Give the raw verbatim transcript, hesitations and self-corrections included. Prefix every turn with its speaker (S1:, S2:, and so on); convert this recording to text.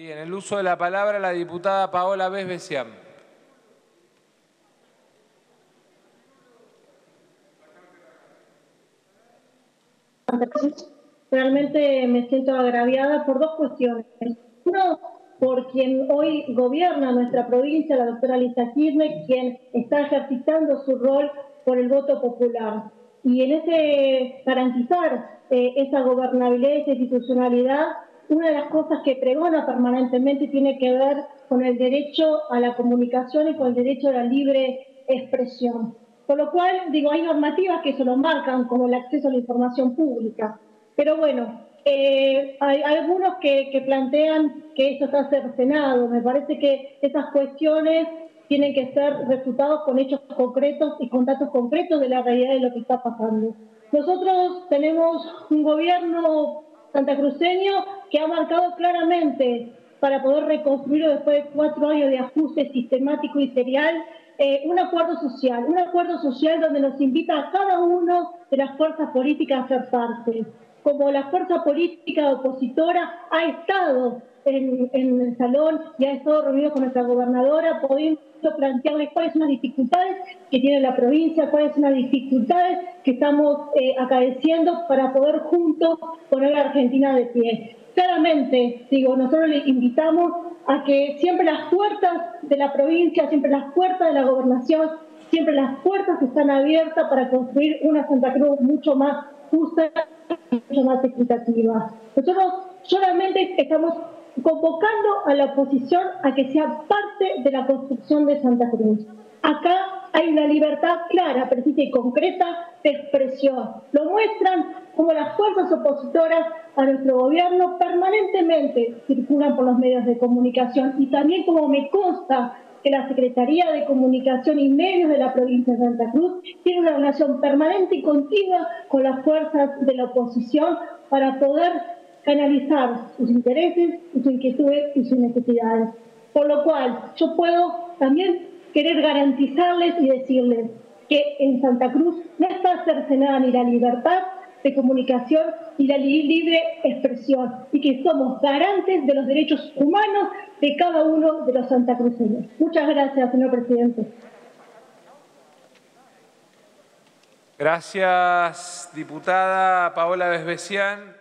S1: Bien, el uso de la palabra la diputada Paola Besbesián.
S2: Realmente me siento agraviada por dos cuestiones. Uno, por quien hoy gobierna nuestra provincia, la doctora Lisa Kirchner, quien está ejercitando su rol por el voto popular. Y en ese garantizar eh, esa gobernabilidad y esa institucionalidad, una de las cosas que pregona permanentemente tiene que ver con el derecho a la comunicación y con el derecho a la libre expresión. Por lo cual, digo, hay normativas que eso lo marcan, como el acceso a la información pública. Pero bueno, eh, hay, hay algunos que, que plantean que eso está cercenado. Me parece que esas cuestiones tienen que ser refutadas con hechos concretos y con datos concretos de la realidad de lo que está pasando. Nosotros tenemos un gobierno santacruceño que ha marcado claramente, para poder reconstruirlo después de cuatro años de ajuste sistemático y serial, eh, un acuerdo social, un acuerdo social donde nos invita a cada uno de las fuerzas políticas a ser parte. Como la fuerza política opositora ha estado en, en el salón y ha estado reunido con nuestra gobernadora, pudiendo plantearle cuáles son las dificultades que tiene la provincia, cuáles son las dificultades que estamos eh, acaeciendo para poder juntos poner a Argentina de pie. Claramente, digo, nosotros le invitamos a que siempre las puertas de la provincia, siempre las puertas de la gobernación, siempre las puertas están abiertas para construir una Santa Cruz mucho más justa y mucho más equitativa. Nosotros solamente estamos convocando a la oposición a que sea parte de la construcción de Santa Cruz. Acá hay una libertad clara, precisa y concreta de expresión. Lo muestran como las fuerzas opositoras a nuestro gobierno permanentemente circulan por los medios de comunicación, y también como me consta que la Secretaría de Comunicación y Medios de la provincia de Santa Cruz tiene una relación permanente y continua con las fuerzas de la oposición para poder canalizar sus intereses, sus inquietudes y sus necesidades. Por lo cual, yo puedo también querer garantizarles y decirles que en Santa Cruz no está cercenada ni la libertad de comunicación y la libre expresión, y que somos garantes de los derechos humanos de cada uno de los santacruceños. Muchas gracias, señor presidente.
S1: Gracias, diputada Paola Besbesián.